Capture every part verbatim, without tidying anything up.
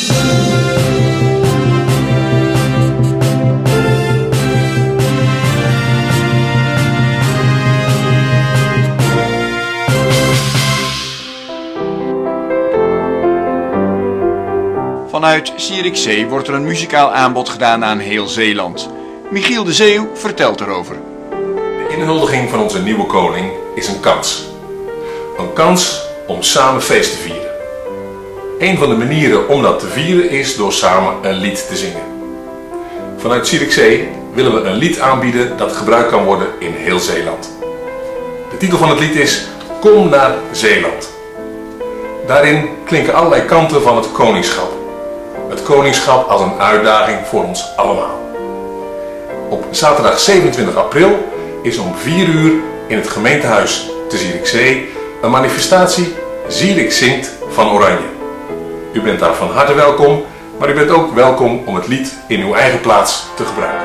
Vanuit Zierikzee wordt er een muzikaal aanbod gedaan aan heel Zeeland. Michiel de Zeeuw vertelt erover. De inhuldiging van onze nieuwe koning is een kans. Een kans om samen feest te vieren. Een van de manieren om dat te vieren is door samen een lied te zingen. Vanuit Zierikzee willen we een lied aanbieden dat gebruikt kan worden in heel Zeeland. De titel van het lied is Kom naar Zeeland. Daarin klinken allerlei kanten van het koningschap. Het koningschap als een uitdaging voor ons allemaal. Op zaterdag zevenentwintig april is om vier uur in het gemeentehuis te Zierikzee een manifestatie Zierik zingt van Oranje. U bent daar van harte welkom, maar u bent ook welkom om het lied in uw eigen plaats te gebruiken.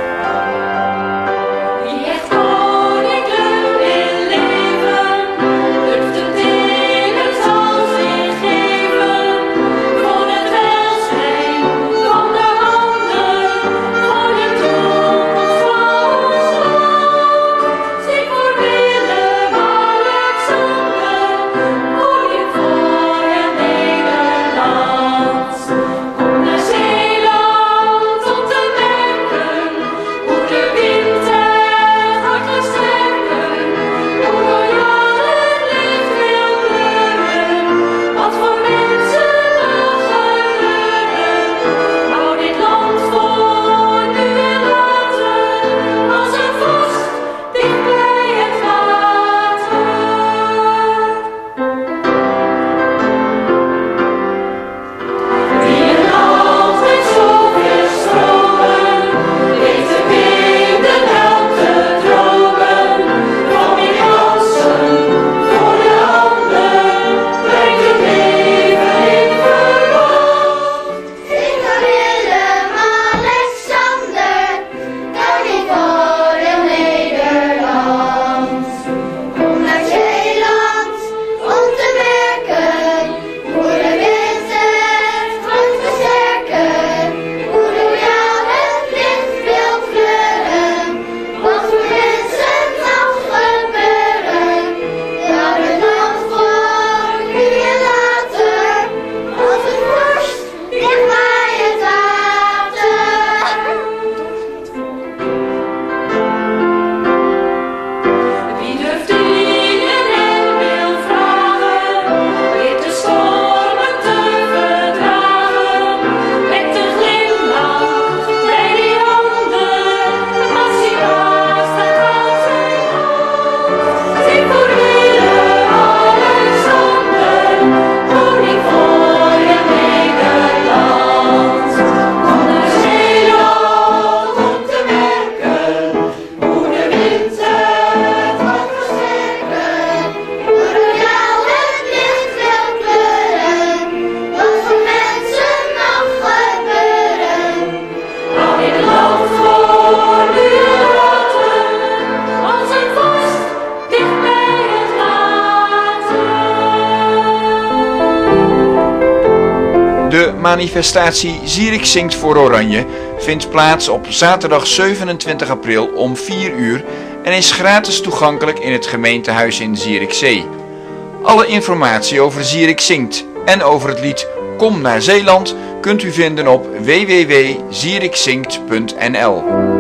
De manifestatie Zierik zingt voor Oranje vindt plaats op zaterdag zevenentwintig april om vier uur en is gratis toegankelijk in het gemeentehuis in Zierikzee. Alle informatie over Zierik zingt en over het lied Kom naar Zeeland kunt u vinden op w w w punt zierikzingt punt n l.